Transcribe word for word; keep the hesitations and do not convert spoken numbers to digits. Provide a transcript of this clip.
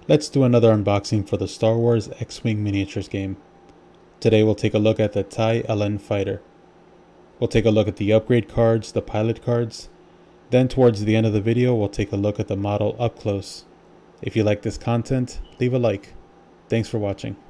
Let's do another unboxing for the Star Wars X-Wing miniatures game. Today we'll take a look at the TIE L N fighter. We'll take a look at the upgrade cards, the pilot cards. Then towards the end of the video we'll take a look at the model up close. If you like this content, leave a like. Thanks for watching.